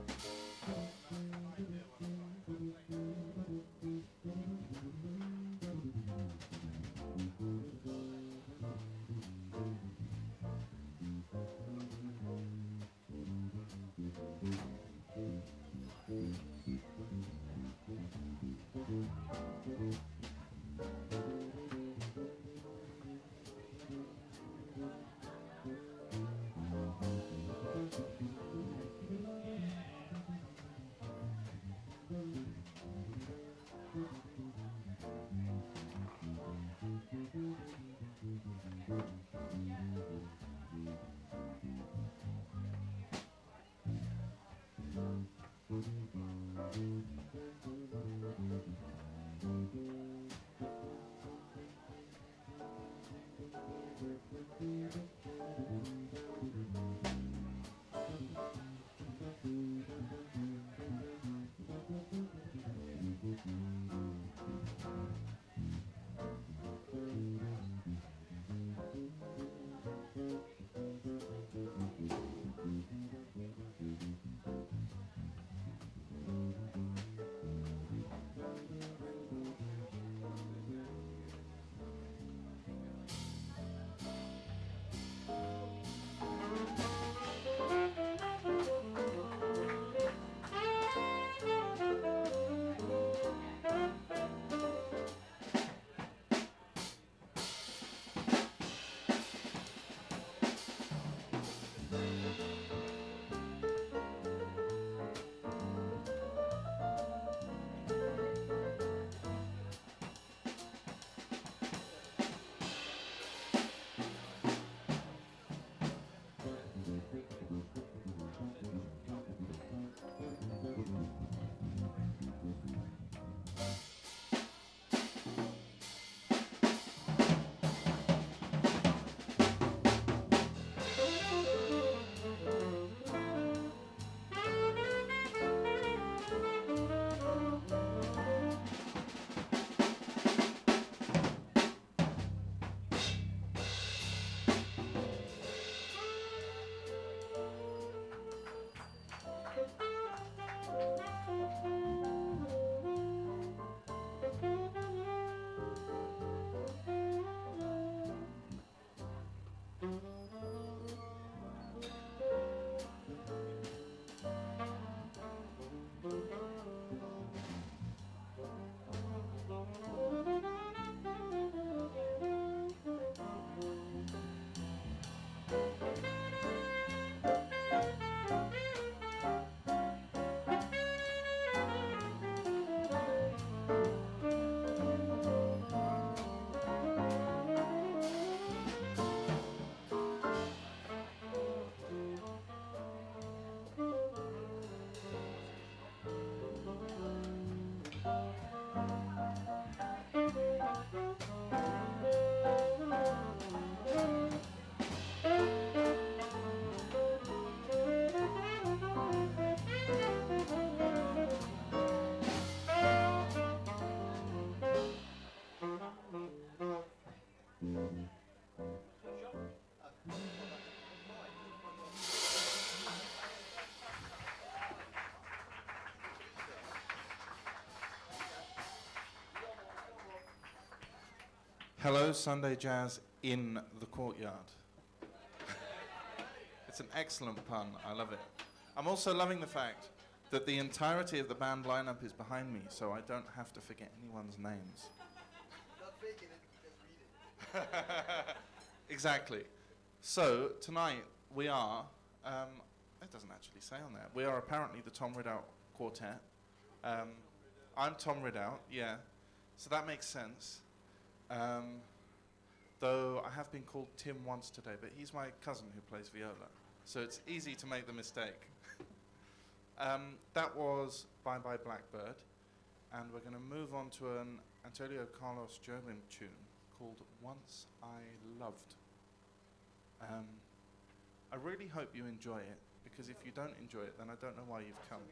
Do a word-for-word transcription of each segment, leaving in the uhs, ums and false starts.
Hello, Sunday Jazz in the Courtyard. It's an excellent pun. I love it. I'm also loving the fact that the entirety of the band lineup is behind me, so I don't have to forget anyone's names. Not faking it, just read it. Exactly. So tonight we are, um, it doesn't actually say on there, we are apparently the Tom Ridout Quartet. Um, I'm Tom Ridout, yeah, so that makes sense. Um, though I have been called Tim once today, but he's my cousin who plays viola, so it's easy to make the mistake. um, that was Bye Bye Blackbird, and we're going to move on to an Antonio Carlos Jobim tune called Once I Loved. Um, I really hope you enjoy it, because if you don't enjoy it, then I don't know why you've come.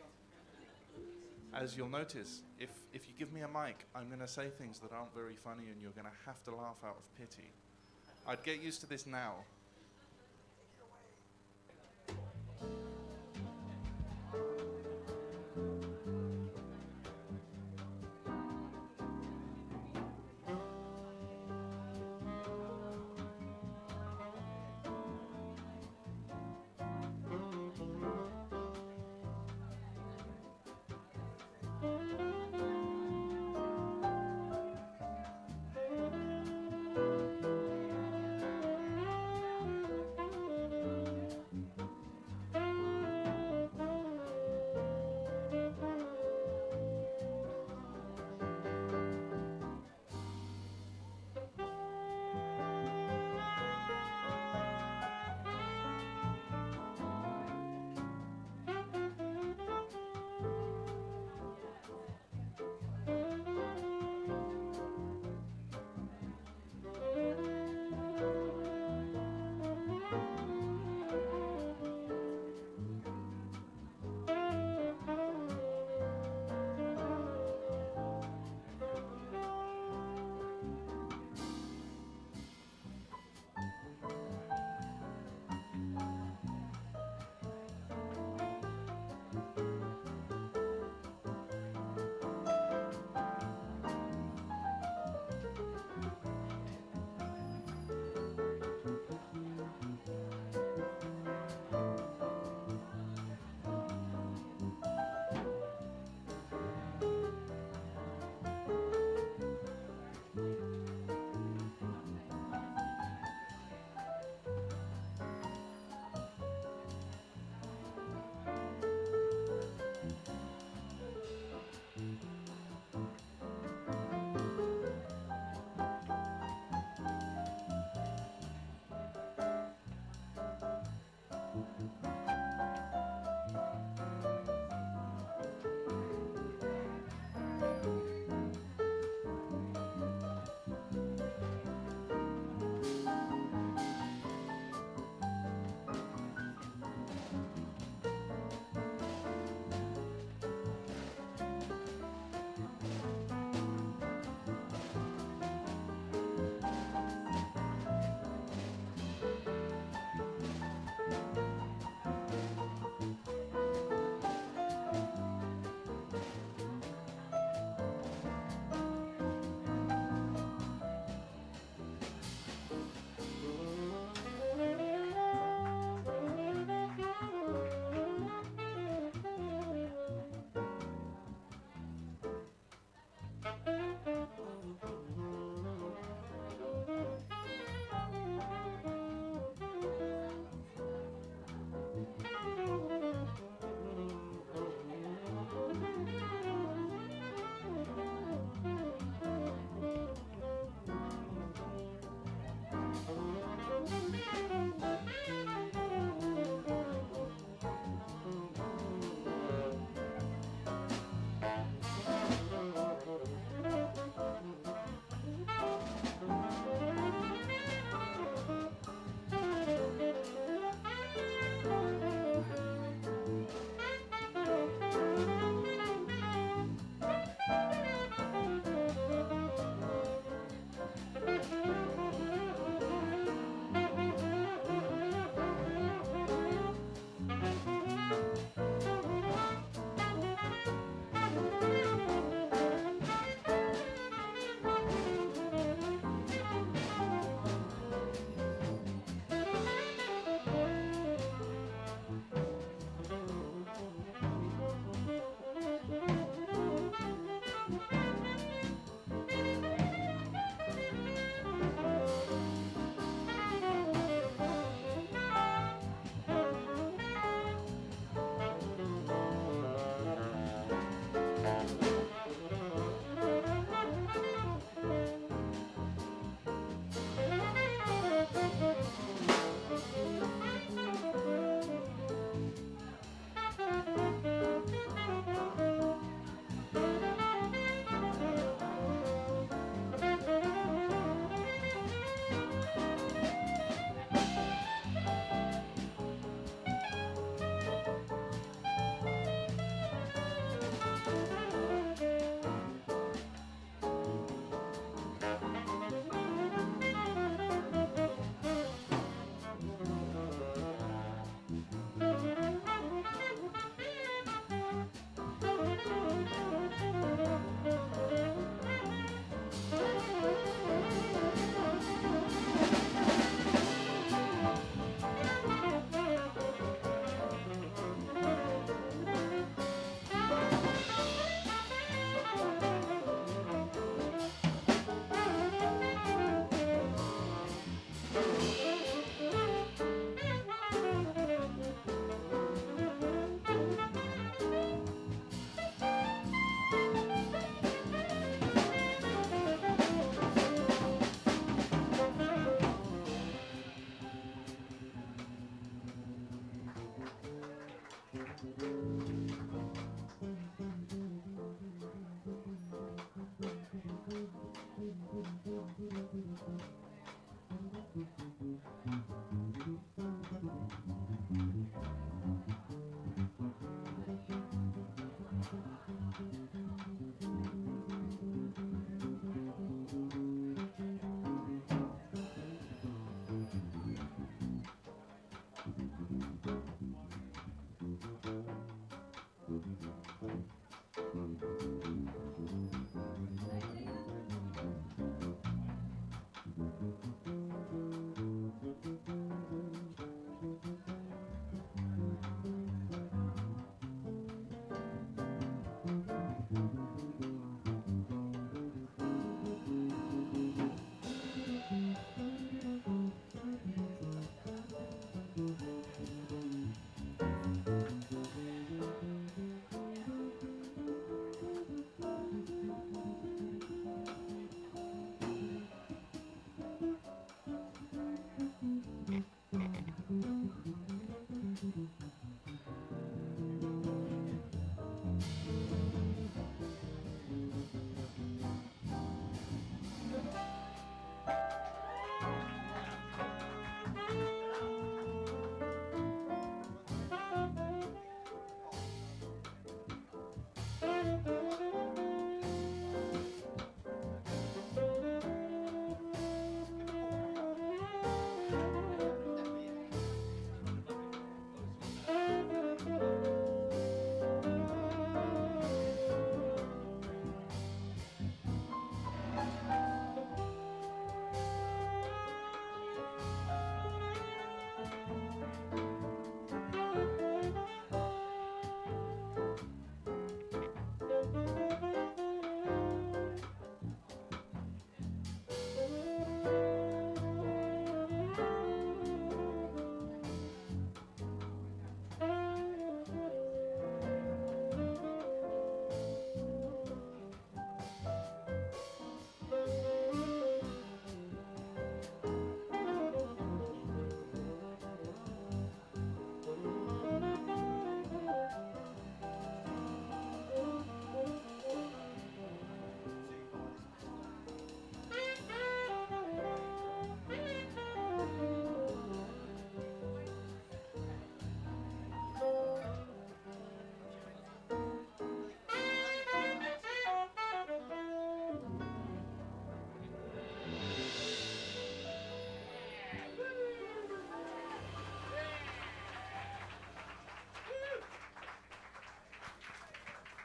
As you'll notice, if, if you give me a mic, I'm going to say things that aren't very funny and you're going to have to laugh out of pity. I'd get used to this now. Take it away.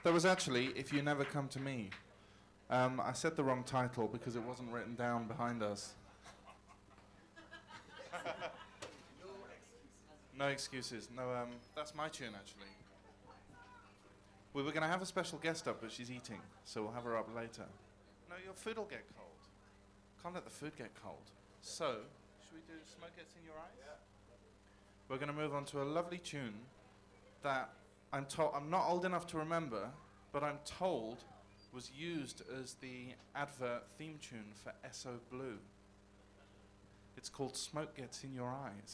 There was actually If You Never Come to Me. Um, I said the wrong title because it wasn't written down behind us. No excuses. No, um, that's my tune, actually. We were going to have a special guest up, but she's eating, so we'll have her up later. No, your food will get cold. Can't let the food get cold. So, should we do Smoke Gets in Your Eyes? Yeah. We're going to move on to a lovely tune that I'm told, I'm not old enough to remember, but I'm told was used as the advert theme tune for Esso Blue. It's called Smoke Gets in Your Eyes.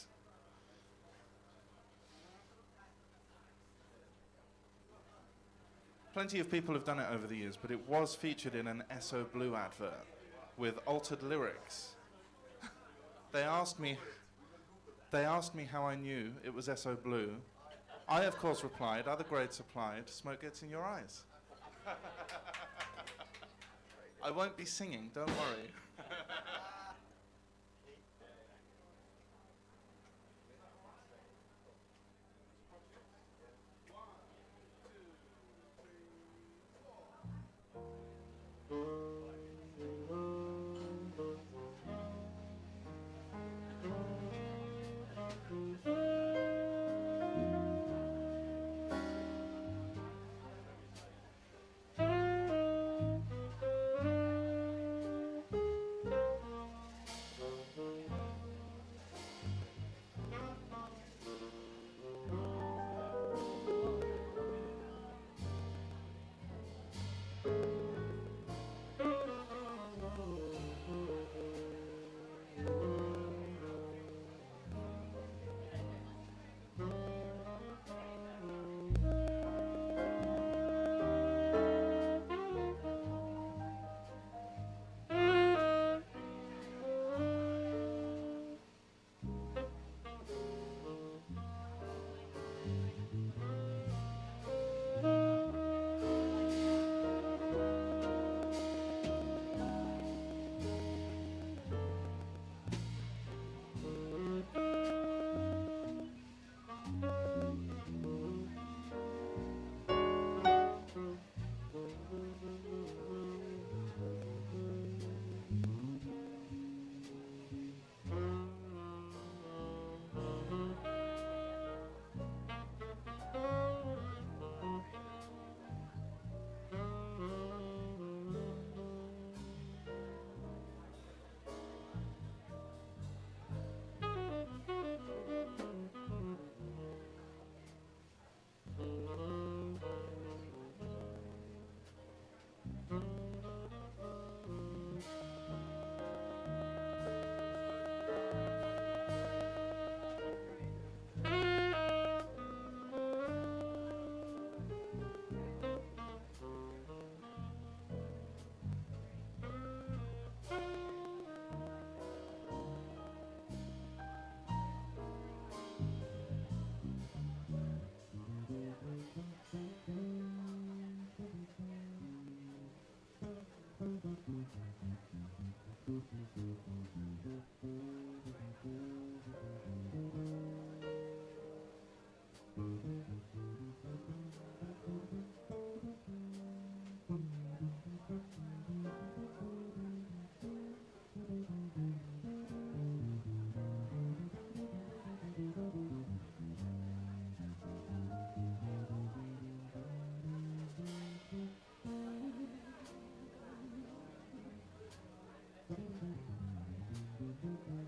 Plenty of people have done it over the years, but it was featured in an Esso Blue advert with altered lyrics. They asked me, they asked me how I knew it was Esso Blue. I, of course, replied, other grades supplied, smoke gets in your eyes. I won't be singing, don't worry. Thank you.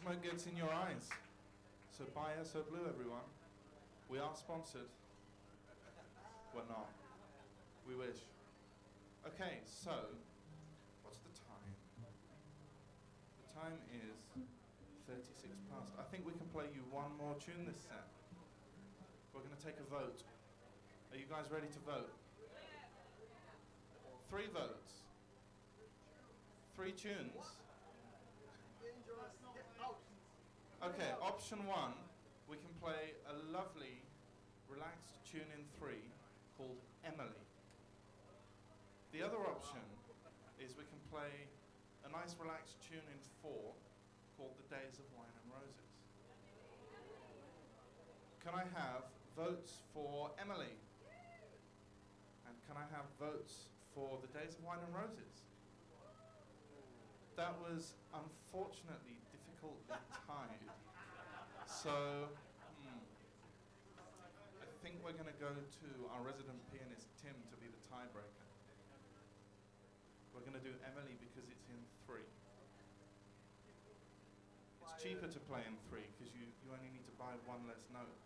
smoke gets in your eyes. So buy S O Blue, everyone. We are sponsored. We're not. We wish. Okay, so, what's the time? The time is thirty-six past. I think we can play you one more tune this set. We're going to take a vote. Are you guys ready to vote? Three votes. Three tunes. Okay, option one, we can play a lovely, relaxed tune in three called Emily. The other option is we can play a nice, relaxed tune in four called The Days of Wine and Roses. Can I have votes for Emily? And can I have votes for The Days of Wine and Roses? That was unfortunately difficultly tied. So, hmm, I think we're going to go to our resident pianist, Tim, to be the tiebreaker. We're going to do Emily because it's in three. It's cheaper to play in three because you, you only need to buy one less note.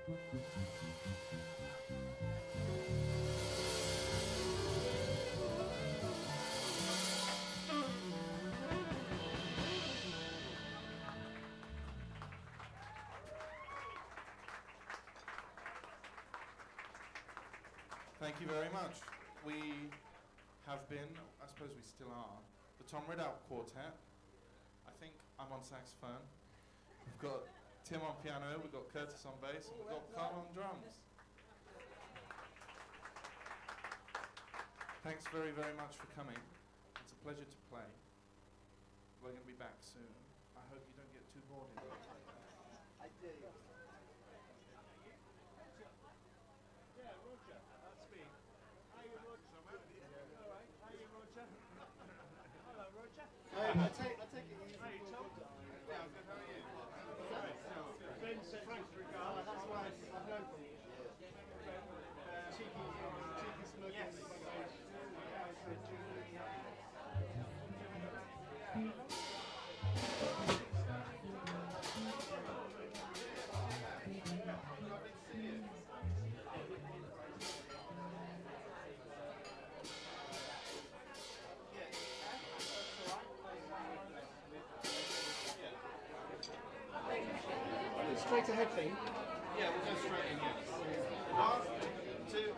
Thank you very much. We have been, I suppose we still are, the Tom Ridout Quartet. I think I'm on saxophone. We've got Tim on piano, we've got Curtis on bass, and we've got Carl on drums. Thanks very, very much for coming. It's a pleasure to play. We're going to be back soon. I hope you don't get too bored in here. I do. Hey, I take, I take it easy. Hey, Tom. Yeah, I'm good. How are you? Ben said Frank's regard. That's why I've known from you. Cheeky, cheeky smoking. Yes. Straight ahead thing? Yeah, we'll go straight in, yes. One, two,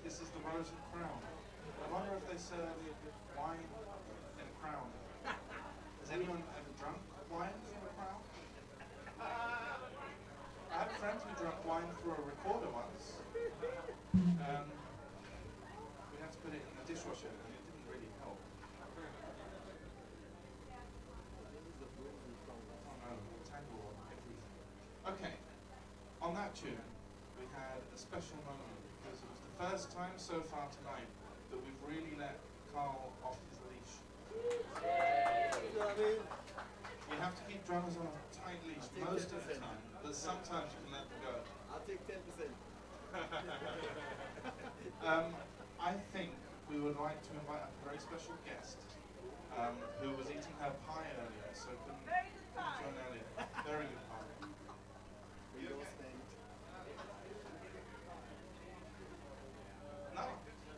This is the Rose and Crown. I wonder if they serve wine in a crown. Has anyone ever drunk wine through a crown? I had a friend who drank wine through a recorder once. Um, we had to put it in the dishwasher and it didn't really help. Oh no, tangle on everything. Okay, on that tune, we had a special moment because it was the first time so far tonight that we've really let Carl off his leash. You have to keep drummers on a tight leash most of the time, but sometimes you can let them go. I'll take ten percent. um, I think we would like to invite a very special guest um, who was eating her pie earlier, so couldn't couldn't join earlier. Very good pie. We don't spend. No.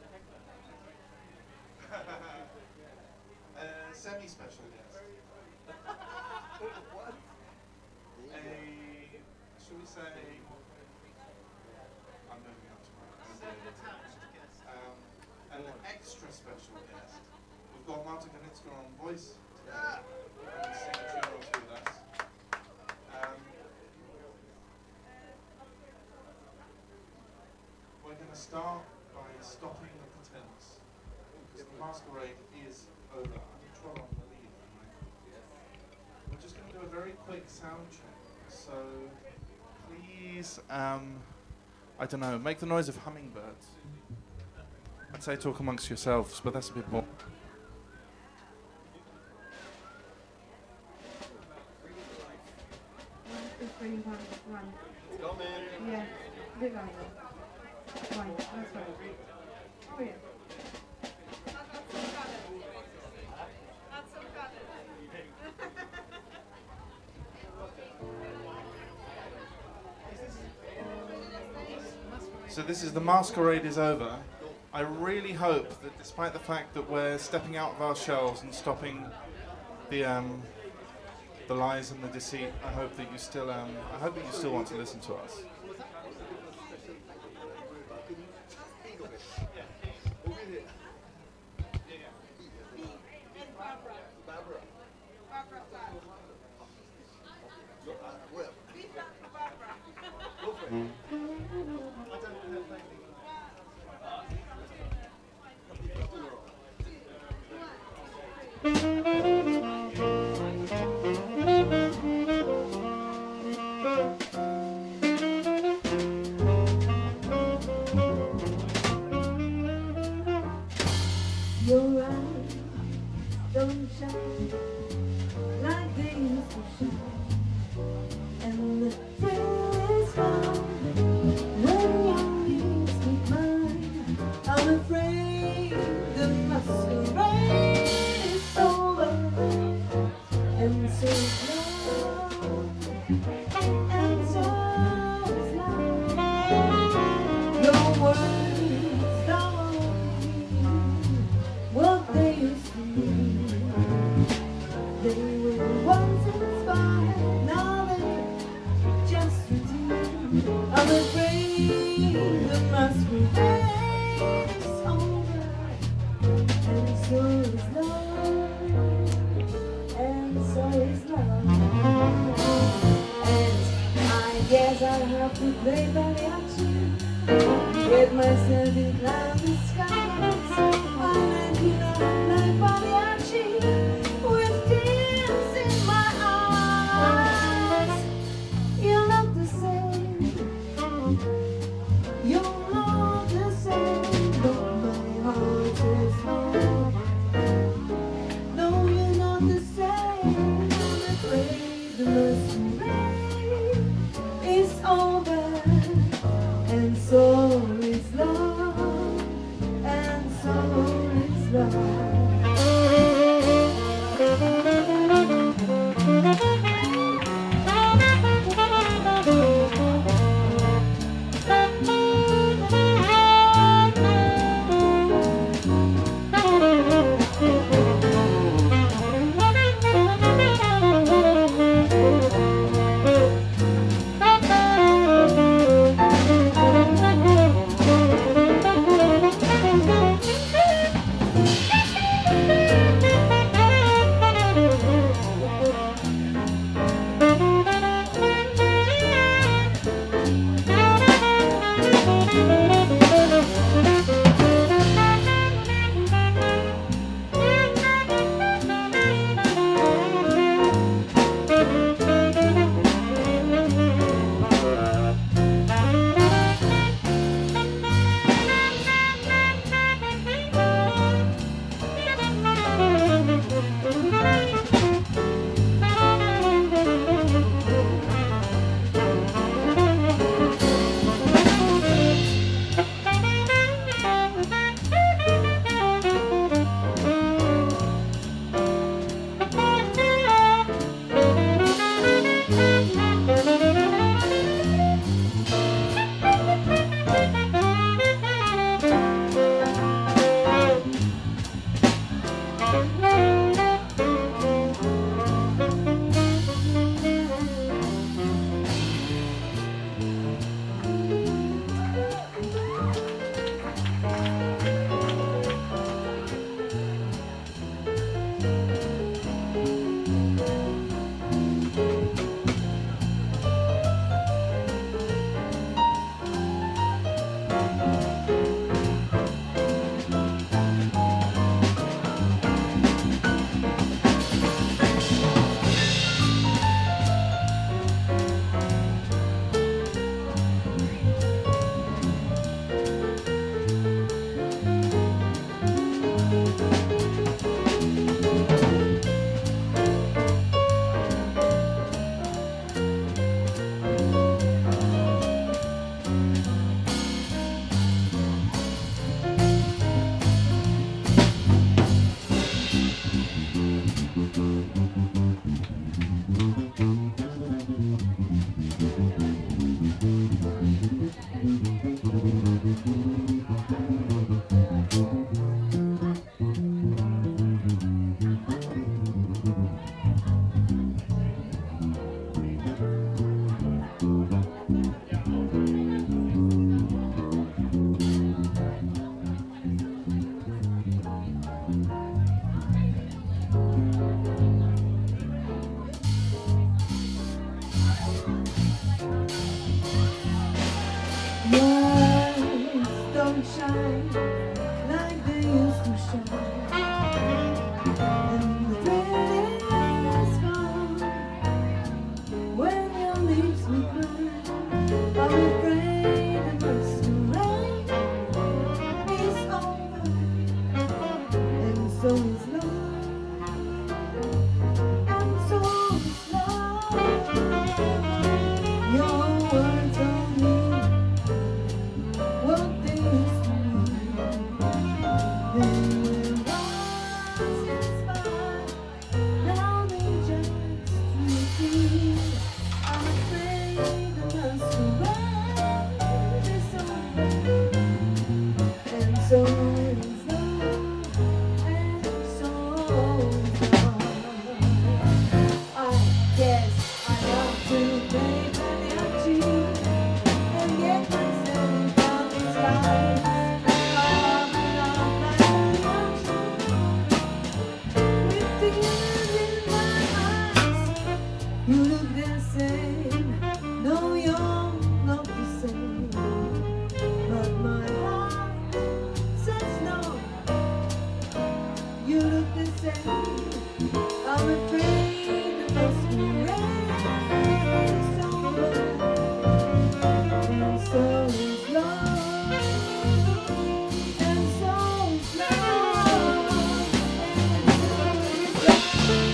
A semi-special guest. What? A, should we say, I'm moving on tomorrow. Um, an extra special guest. We've got Marta on voice today. Who's singing tunes with us. Um, we're going to start by stopping the pretense. Because the masquerade is over. I'm control on the lead, am I? We're just going to do a very quick sound check. So please, um, I don't know, make the noise of hummingbirds. I'd say talk amongst yourselves, but that's a bit more. One. Come in. Yeah, big one. One, that's right. Oh yeah. So this is The Masquerade is Over. I really hope that despite the fact that we're stepping out of our shells and stopping the um, the lies and the deceit, I hope that you still um, I hope that you still want to listen to us. Your eyes don't shine like they used to shine, and the thrill is gone when your lips meet mine. I'm afraid the masquerade is over, and so is love, and so is love. Your words don't what they used to mean. They were once inspired, now they're just routine. I'm afraid the masquerade is over, and so is love, and so is love. And I guess I have to play mariachi, get myself inclined to skies. You know, like mariachi, with tears in my eyes. You look the same, you look the same, but my heart is wrong. No, you're not the same. I'm afraid the masquerade is over, and so is love. don't shine like they used to shine. And the thread is gone when your leaves will cry. I'm afraid the masquerade is over, and so is love, and so is love. Your words don't mean what they used to mean. They were once inspired, now they just repeat. I'm afraid the masquerade is over, and so is love, and so is love. I guess I love to play mariachi and get myself from these lies. I love like mariachi with tears in my eyes. You look the same, no, you're not the same, but my heart says no. You look the same. I'm afraid the masquerade is over, and so is love, and so is love, and so is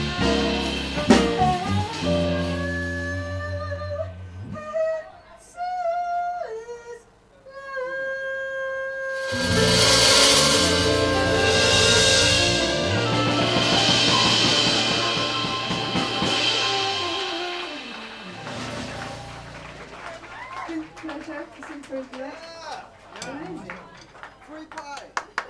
Can I try to sing for a duet? Amazing. Free pie.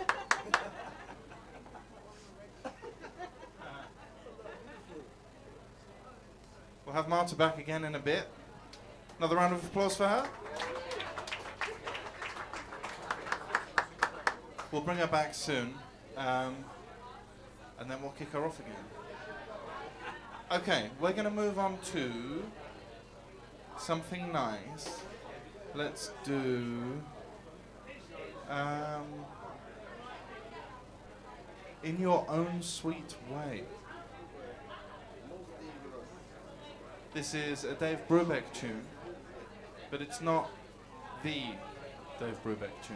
We'll have Marta back again in a bit. Another round of applause for her. We'll bring her back soon, um, and then we'll kick her off again. Okay, we're going to move on to something nice. Let's do um, In Your Own Sweet Way. This is a Dave Brubeck tune, but it's not the Dave Brubeck tune.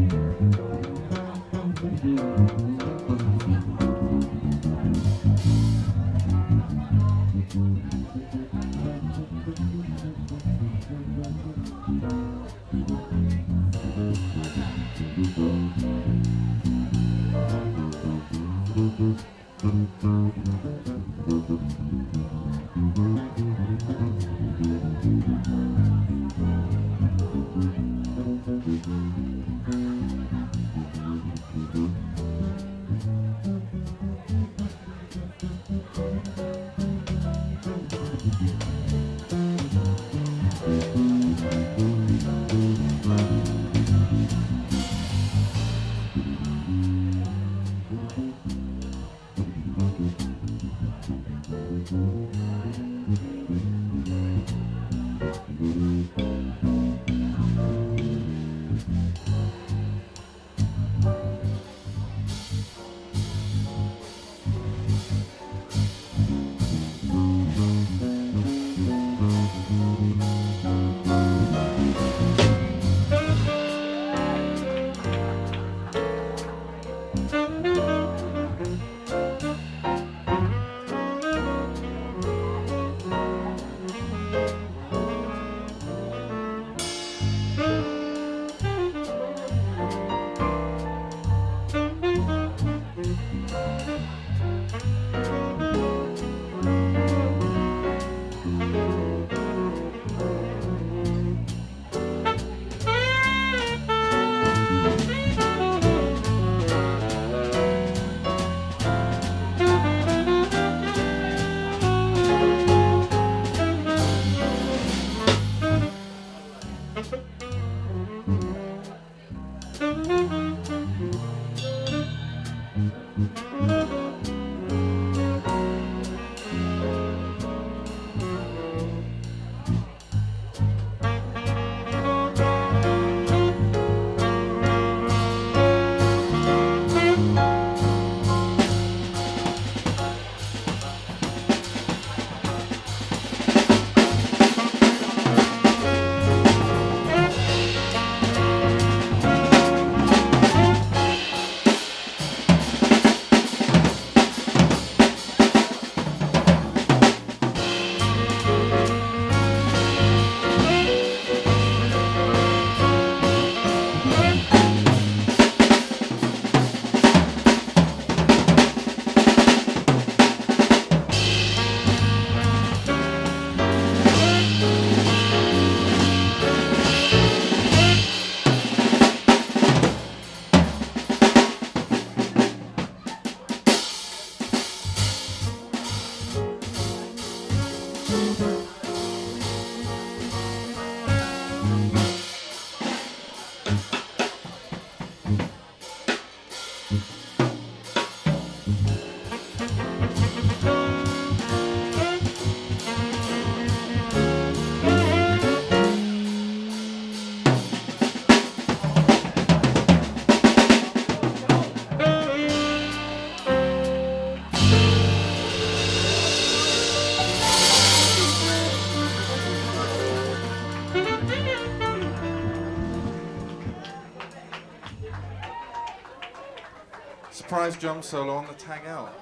Surprise drum solo on the tag out.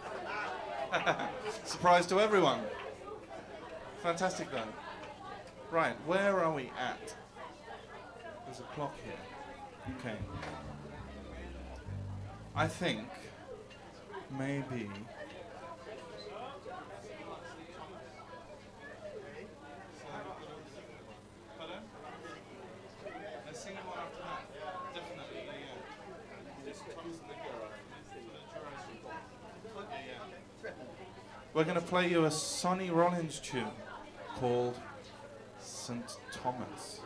Surprise to everyone. Fantastic though. Right, where are we at? There's a clock here. Okay. I think maybe we're going to play you a Sonny Rollins tune called Saint Thomas.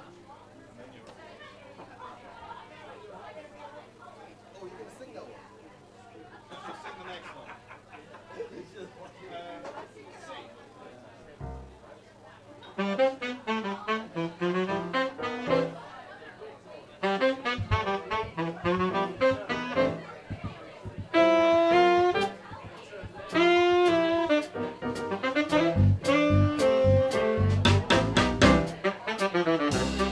Oh, you can sing that one. Sing the next one. Uh,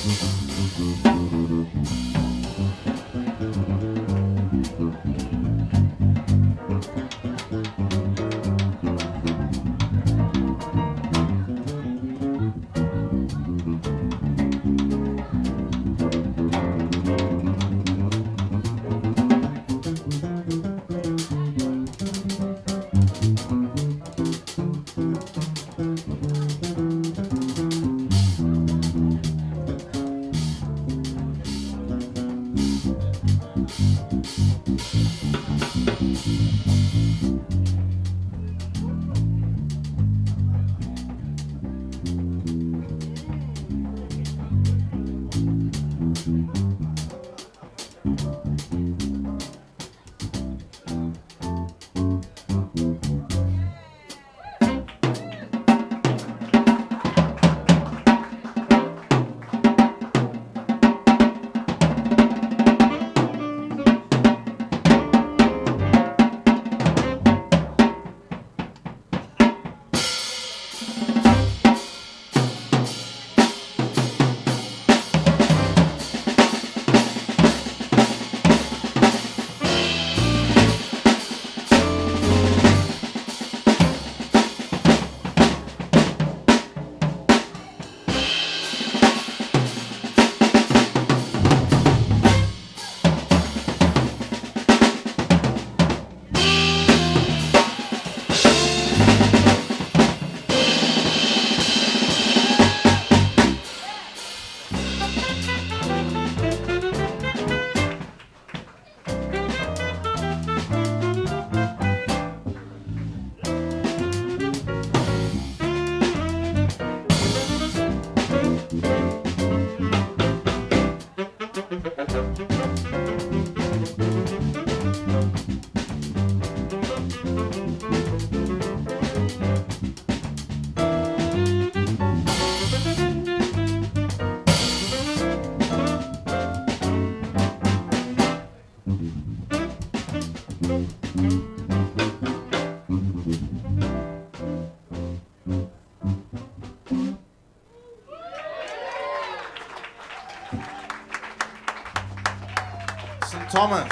Saint Thomas.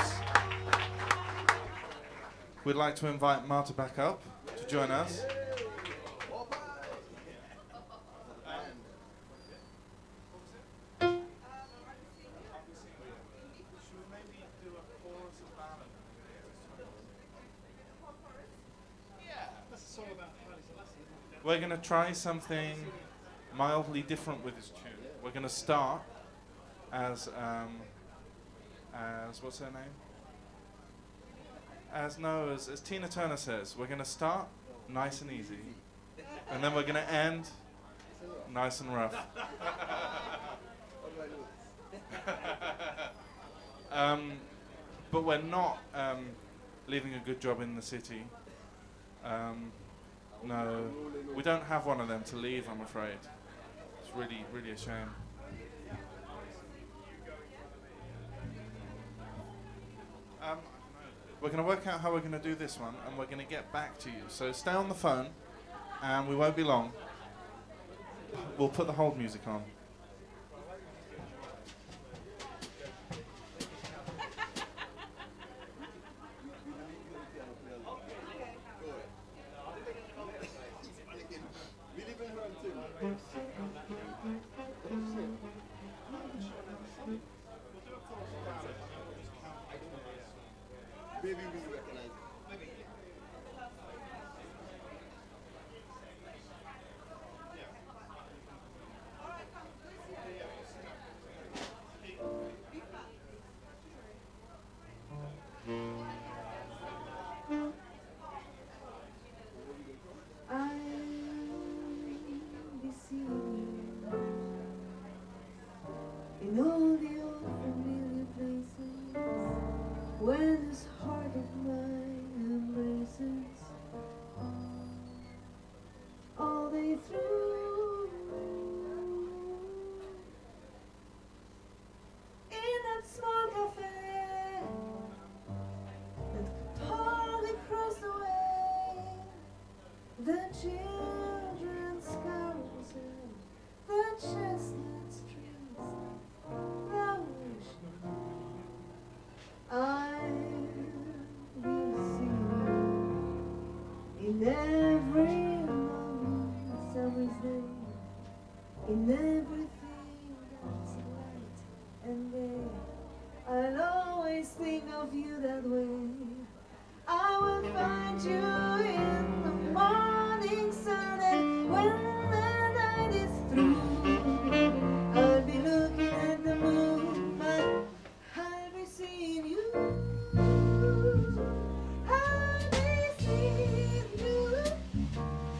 We'd like to invite Marta back up to join us. We're going to try something mildly different with this tune. We're going to start as, um, as, what's her name? As, no, as, as Tina Turner says, we're going to start nice and easy, and then we're going to end nice and rough. um, but we're not um, leaving a good job in the city. Um, No, we don't have one of them to leave, I'm afraid. It's really, really a shame. Um, we're going to work out how we're going to do this one, and we're going to get back to you. So stay on the phone, and we won't be long. We'll put the hold music on. Maybe we recognize it. In all the old familiar places where this heart of mine embraces all day through. In that small cafe that could hardly cross the way, the children's carousel, the chestnut streets the ocean. I will see you in every morning, summer's day, in everything that's light and day. I'll always think of you that way. I will find you in the morning sun, and when the night is through, I'll be looking at the moon, but I'll be seeing you. I'll be seeing you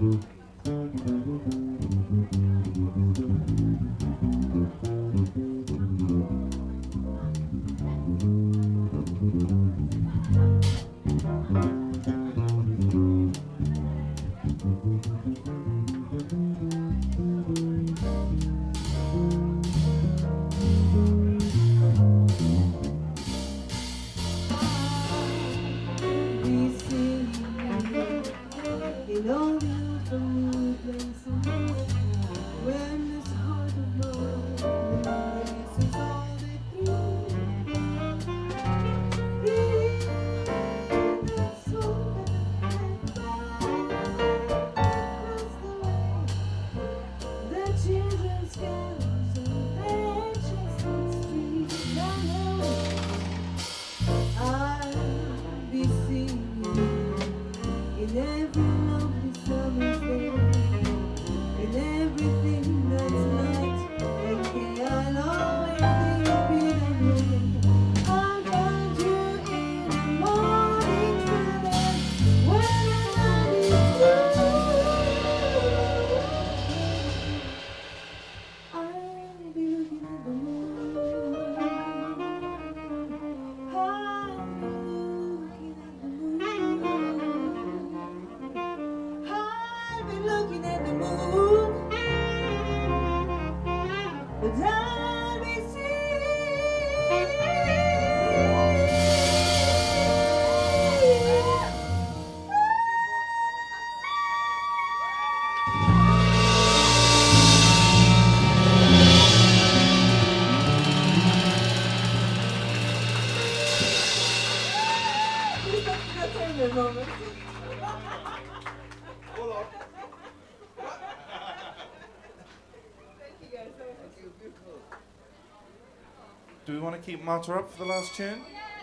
Do we want to keep Marta up for the last tune?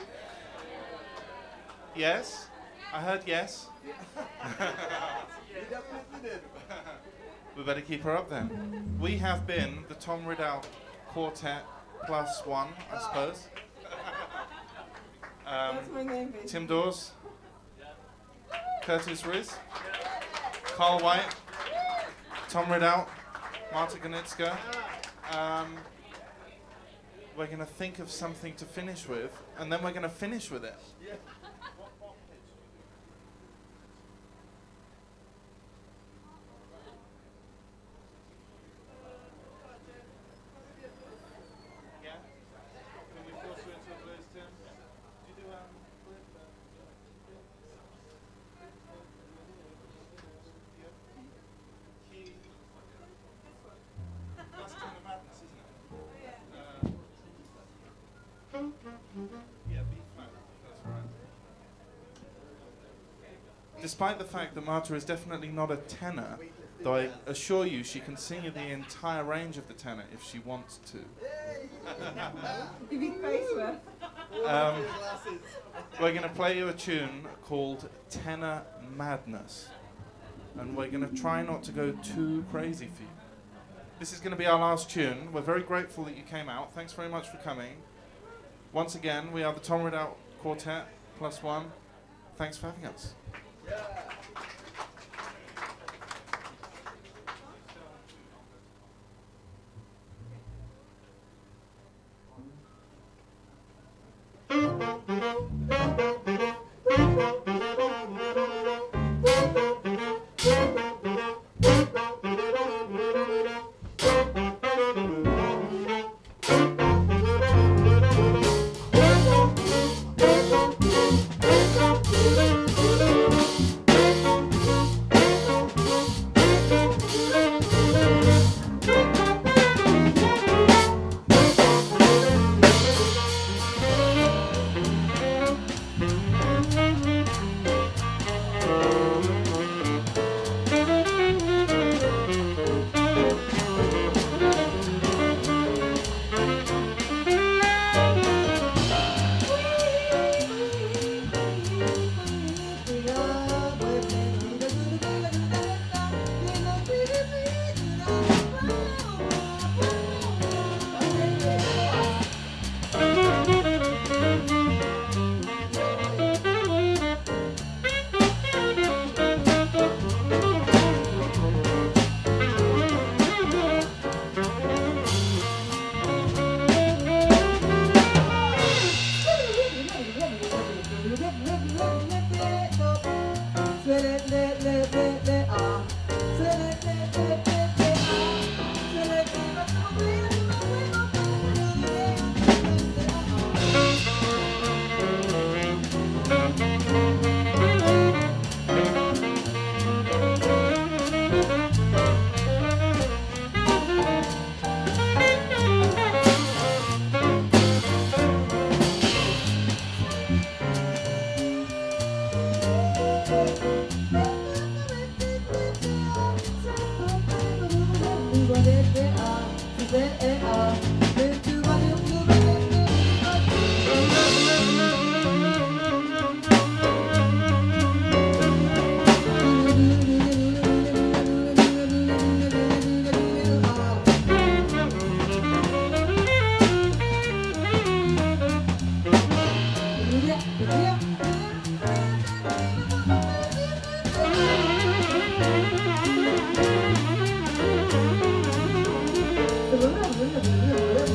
Yes? I heard yes. We better keep her up then. We have been the Tom Ridout Quartet plus one, I suppose. Um, What's my name, baby? Tim Dawes, Curtis Ruiz, Carl White, Tom Ridout, Marta Ganitska. Um, we're going to think of something to finish with, and then we're going to finish with it. Yeah. Yeah? Can we force you into a blues, Tim? Do you do um, flip, uh, key? That's kind of madness, isn't it? Uh, yeah, B flat. That's right. Despite the fact that Marta is definitely not a tenor, though I assure you she can sing you the entire range of the tenor if she wants to. Your big face were. Um, we're going to play you a tune called Tenor Madness, and we're going to try not to go too crazy for you. This is going to be our last tune. We're very grateful that you came out. Thanks very much for coming. Once again, we are the Tom Ridout Quartet plus one. Thanks for having us. Thank you. Yeah.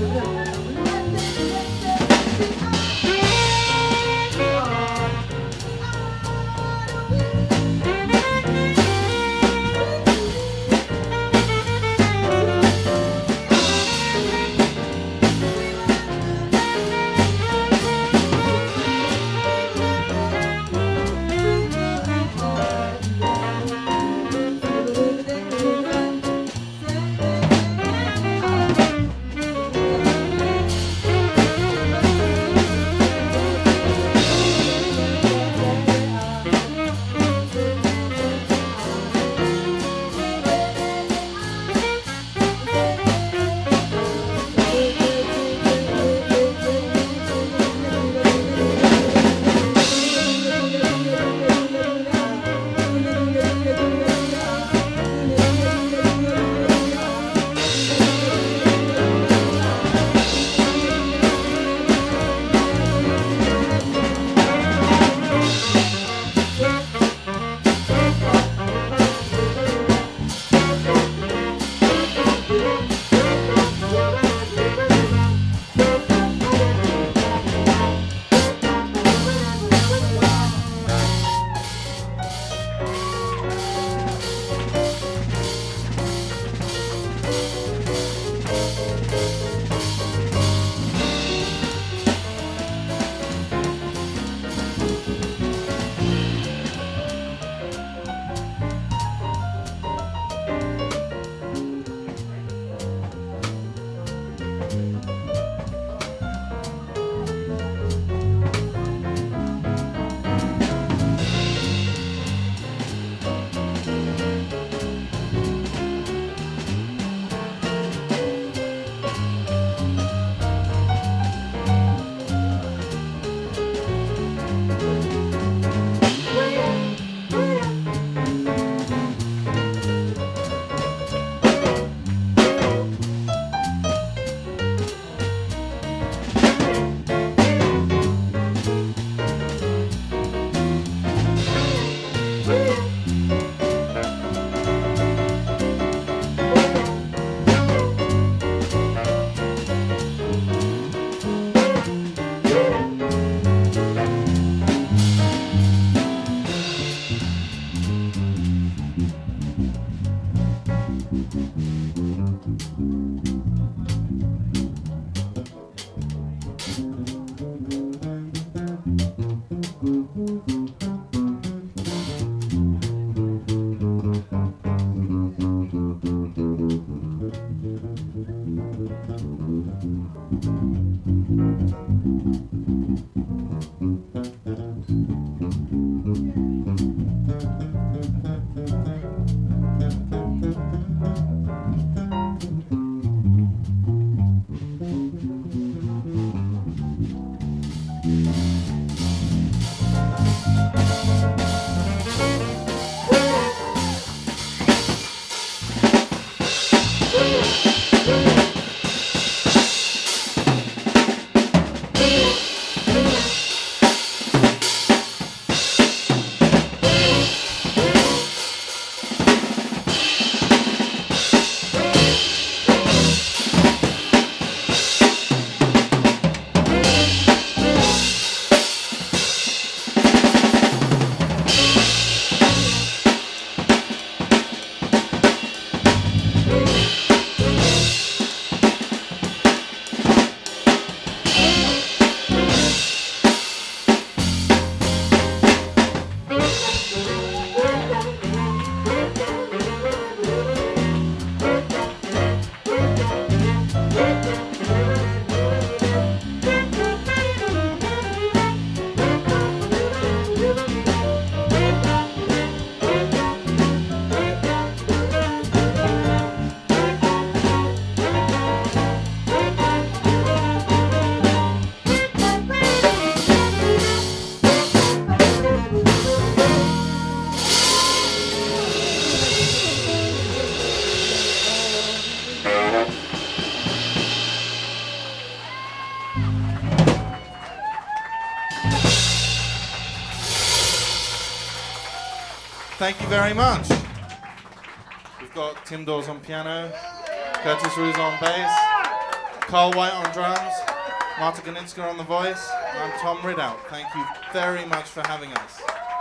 Thank you very much. We've got Tim Dawes on piano, Curtis Ruiz on bass, Carl White on drums, Marta on the voice, and I'm Tom Ridout. Thank you very much for having us.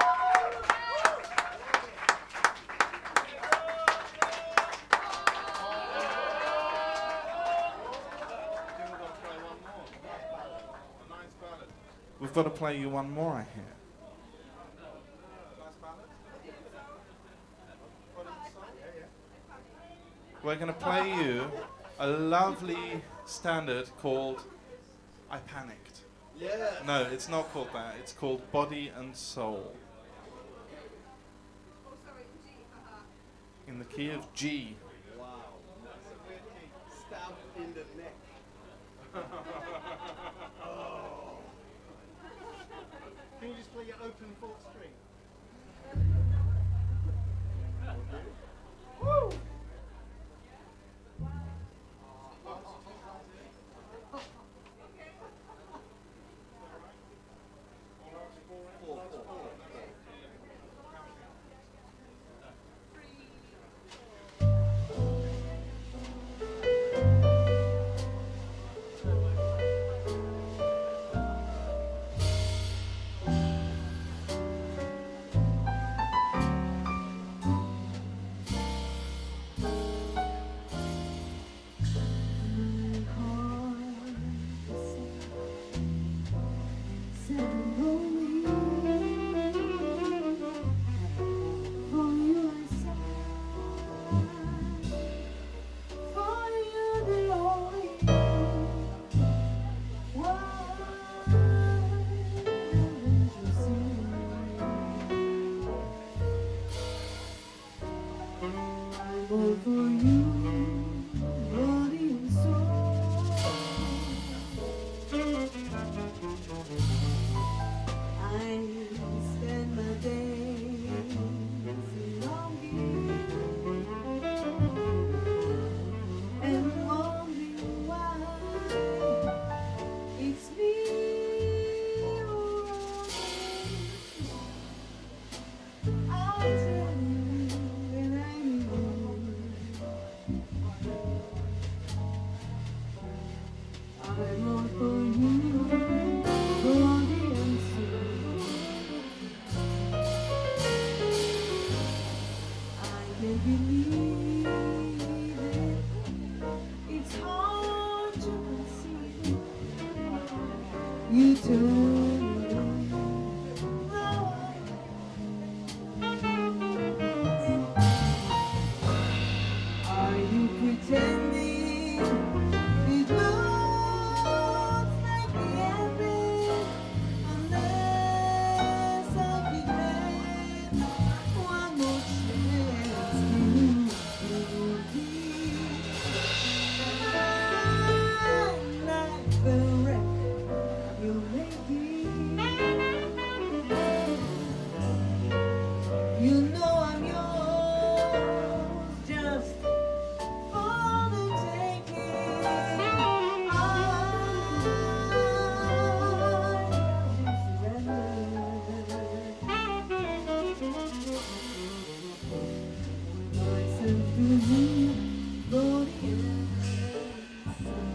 We've got to play you one more, I hear. We're going to play you a lovely standard called I Panicked. Yeah. No, it's not called that. It's called Body and Soul. In the key of G. Wow. That's a weird key. Stab in the neck. Oh. Can you just play your open fourth string? Woo! You turn Are you pretending it looks like the ending? Unless I give them one more chance to be like the wreck you're making. You know I'm yours, just for the taking. I surrender myself to you, body and soul.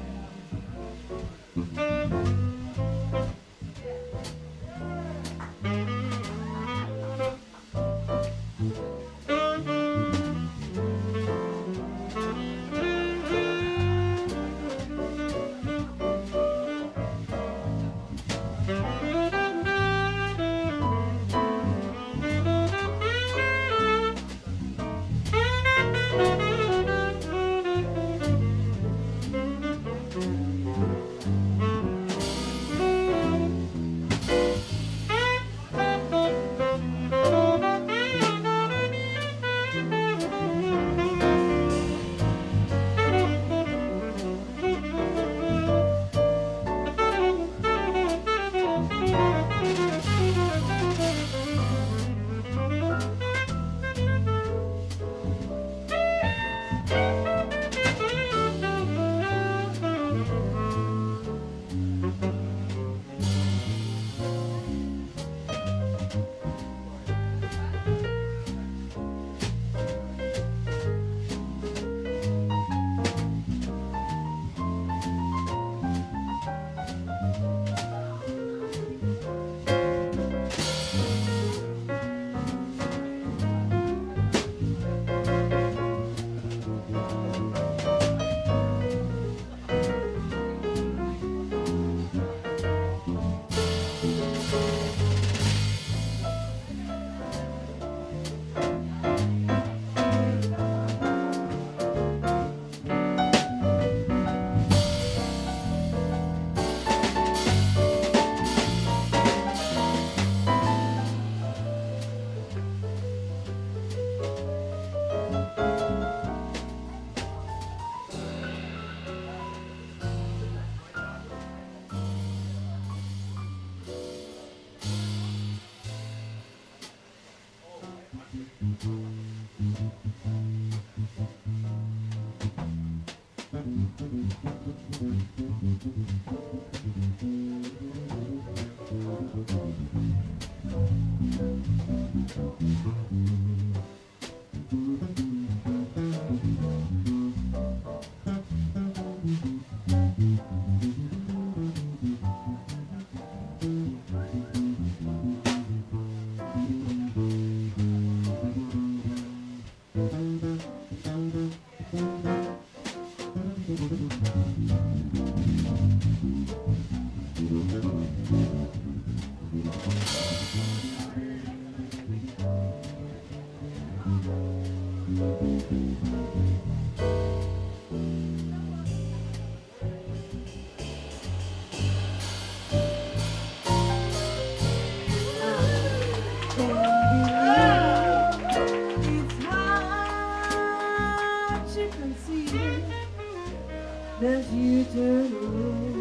That you turn away.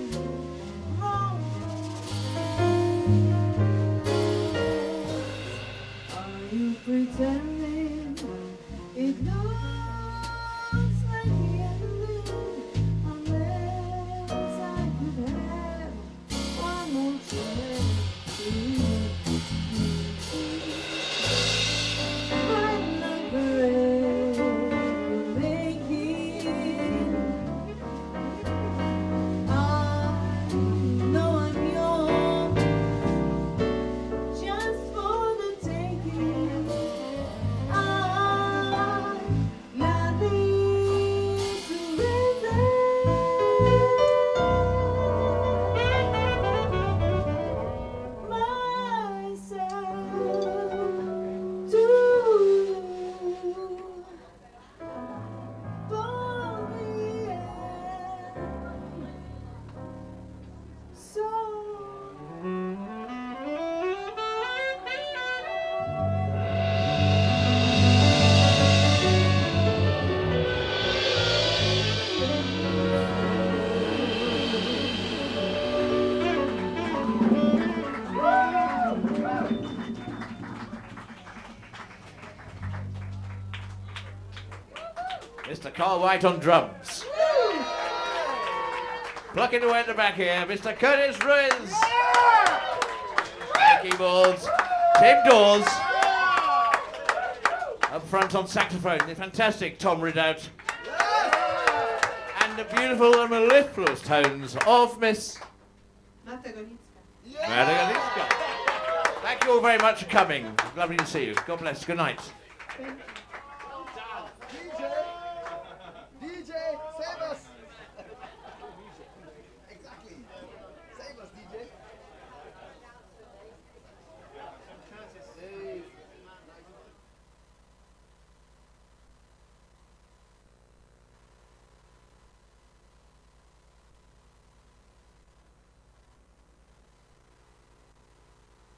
Are you pretending it looks like the ending? Unless I could have one more chance to brighten the parade we're making. I know I'm young, just for the taking. I gladly surrender myself to you. For the end. So Mister Carl White on drums. Plucking away at the back here, Mister Curtis Ruiz. And keyboards, Tim Dawes. Up front on saxophone, the fantastic Tom Ridout. And the beautiful and mellifluous tones of Miss Marta. Marta. Thank you all very much for coming. Lovely to see you. God bless. Good night. Thank you.